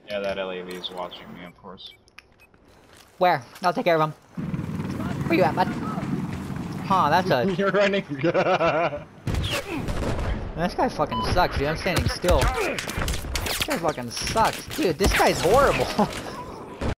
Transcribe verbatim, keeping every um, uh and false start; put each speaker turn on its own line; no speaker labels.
Yeah, that L A V is watching me, of course.
Where? I'll take care of him. Where you at, bud? Huh, that's a...
You're running.
This guy fucking sucks, dude. I'm standing still. This guy fucking sucks. Dude, this guy's horrible.